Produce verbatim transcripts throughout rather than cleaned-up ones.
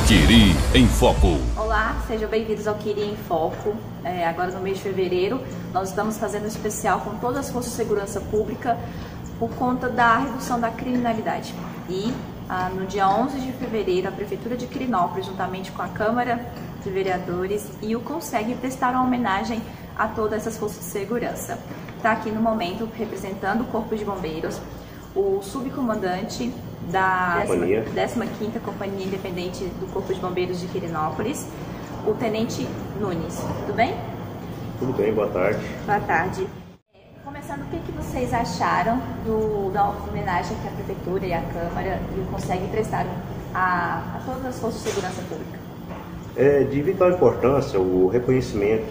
Quiri em Foco. Olá, sejam bem-vindos ao Quiri em Foco. É, agora no mês de fevereiro, nós estamos fazendo um especial com todas as forças de segurança pública por conta da redução da criminalidade. E ah, no dia onze de fevereiro, a Prefeitura de Quirinópolis, juntamente com a Câmara de Vereadores e o CONSEG, prestaram homenagem a todas essas forças de segurança. Está aqui no momento, representando o Corpo de Bombeiros, o subcomandante da décima quinta Companhia Independente do Corpo de Bombeiros de Quirinópolis, o Tenente Nunes. Tudo bem? Tudo bem, boa tarde. Boa tarde. Começando, o que, que vocês acharam do, da homenagem que a Prefeitura e a Câmara e o CONSEG prestaram a, a todas as forças de segurança pública? É de vital importância o reconhecimento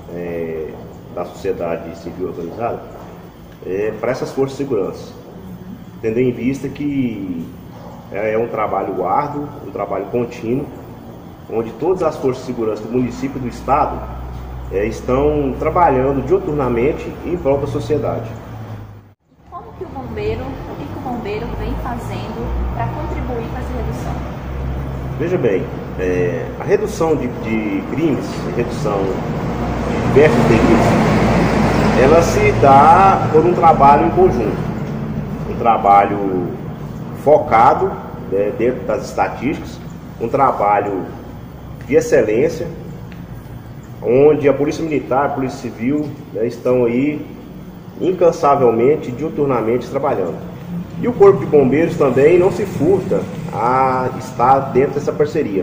é, da sociedade civil organizada é, para essas forças de segurança, tendo em vista que é um trabalho árduo, um trabalho contínuo, onde todas as forças de segurança do município e do estado é, estão trabalhando diuturnamente em prol da sociedade. Como que o bombeiro, o que, que o bombeiro vem fazendo para contribuir com essa redução? Veja bem, é, a redução de, de crimes, a redução de diversos delitos, ela se dá por um trabalho em conjunto. Um trabalho focado, né, dentro das estatísticas, um trabalho de excelência, onde a Polícia Militar, a Polícia Civil, né, estão aí incansavelmente, diuturnamente trabalhando. E o Corpo de Bombeiros também não se furta a estar dentro dessa parceria.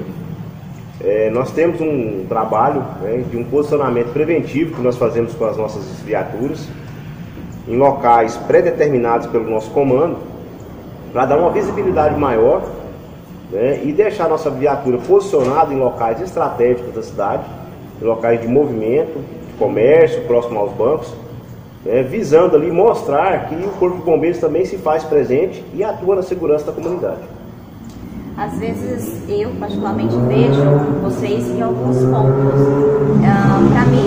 É, nós temos um trabalho, né, de um posicionamento preventivo que nós fazemos com as nossas viaturas, em locais pré-determinados pelo nosso comando, para dar uma visibilidade maior, né, e deixar a nossa viatura posicionada em locais estratégicos da cidade, em locais de movimento, de comércio, próximo aos bancos, né, visando ali mostrar que o Corpo de Bombeiros também se faz presente e atua na segurança da comunidade. Às vezes eu particularmente vejo vocês em alguns pontos, uh, para mim,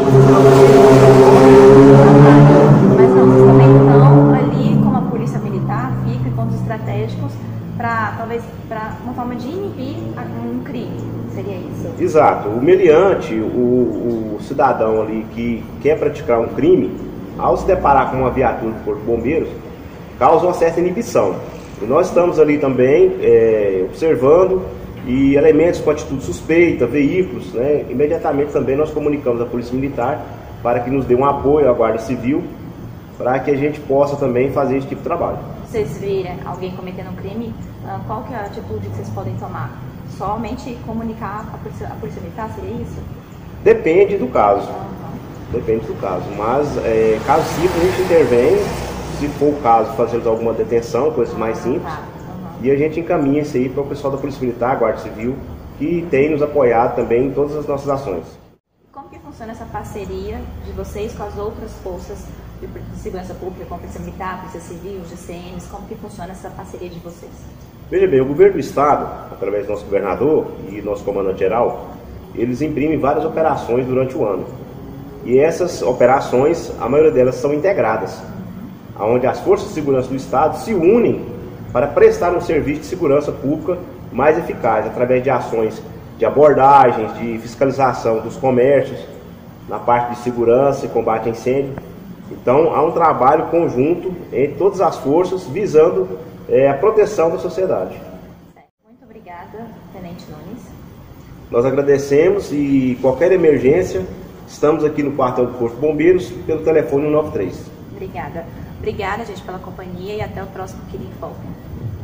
mas não, vocês também estão ali como a Polícia Militar, fica em pontos estratégicos para talvez para uma forma de inibir um crime, seria isso? Exato, o meliante, o, o cidadão ali que quer praticar um crime, ao se deparar com uma viatura do Corpo de Bombeiros, causa uma certa inibição. E nós estamos ali também é, observando e elementos com atitude suspeita, veículos, né? Imediatamente também nós comunicamos à Polícia Militar para que nos dê um apoio à Guarda Civil, para que a gente possa também fazer esse tipo de trabalho. Vocês virem alguém cometendo um crime, qual que é a atitude que vocês podem tomar? Somente comunicar à Polícia, à Polícia Militar, seria isso? Depende do caso, Uhum. depende do caso, mas é, caso simples a gente intervém. Se for o caso, fazemos alguma detenção, coisas mais simples, Tá. Uhum. e a gente encaminha isso aí para o pessoal da Polícia Militar, Guarda Civil, que tem nos apoiado também em todas as nossas ações. Como que funciona essa parceria de vocês com as outras forças de segurança pública, como a Polícia Militar, a Polícia Civil, os G C Ms, como que funciona essa parceria de vocês? Veja bem, o governo do estado, através do nosso governador e nosso comandante-geral, eles imprimem várias operações durante o ano. E essas operações, a maioria delas são integradas, onde as forças de segurança do estado se unem para prestar um serviço de segurança pública mais eficaz, através de ações de abordagens, de fiscalização dos comércios, na parte de segurança e combate a incêndio. Então, há um trabalho conjunto entre todas as forças, visando é, a proteção da sociedade. Muito obrigada, Tenente Nunes. Nós agradecemos e qualquer emergência, estamos aqui no quartel do Corpo de Bombeiros, pelo telefone cento e noventa e três. Obrigada. Obrigada, gente, pela companhia e até o próximo Quiri em Foco.